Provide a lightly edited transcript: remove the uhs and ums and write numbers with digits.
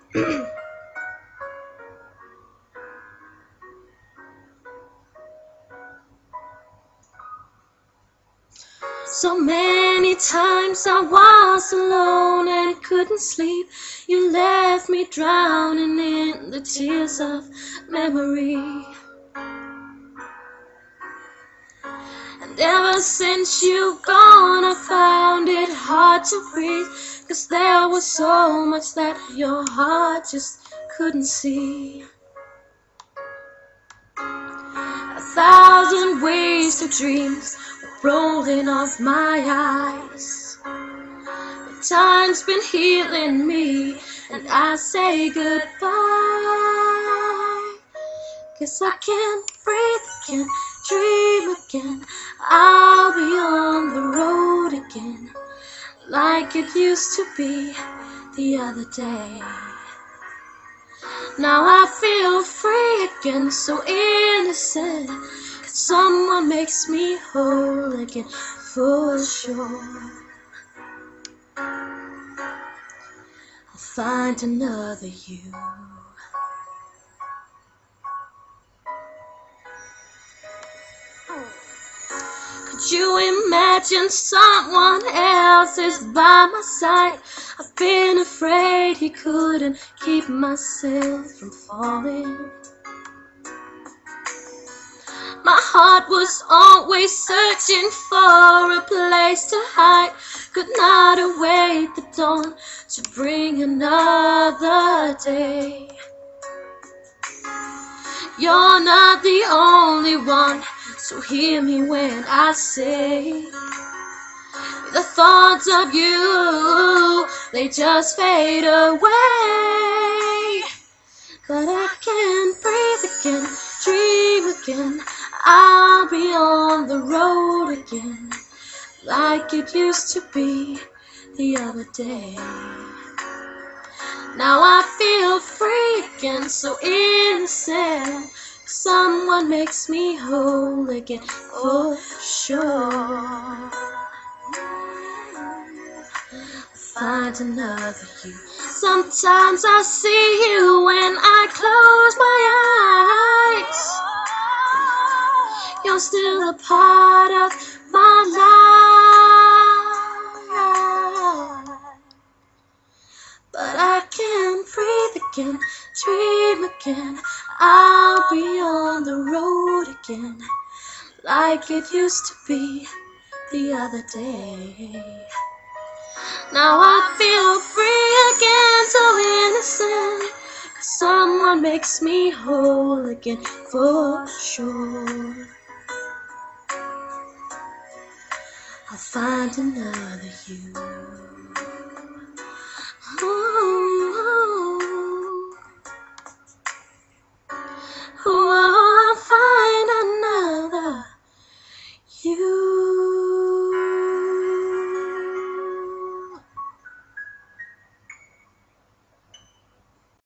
So many times I was alone and couldn't sleep. You left me drowning in the tears of memory. And ever since you gone, I found it hard to breathe, 'cause there was so much that your heart just couldn't see. 1,000 wasted dreams were rolling off my eyes. But time's been healing me, and I say goodbye. 'Cause I can't breathe again, dream again. I'll be on the road again, like it used to be the other day. Now I feel free again, so innocent. Someone makes me whole again, for sure. I'll find another you. Could you imagine someone else is by my side? I've been afraid he couldn't keep myself from falling. My heart was always searching for a place to hide. Could not await the dawn to bring another day. You're not the only one, so hear me when I say the thoughts of you, they just fade away. But I can't breathe again, dream again. I'll be on the road again, like it used to be the other day. Now I feel free again, so innocent. Someone makes me whole again, for sure. Find another you. Sometimes I see you when I close my eyes. You're still a part of my life. But I can't breathe again, dream again. I'll be on the road again, like it used to be the other day. Now I feel free again, so innocent. 'Cause someone makes me whole again, for sure. I'll find another you.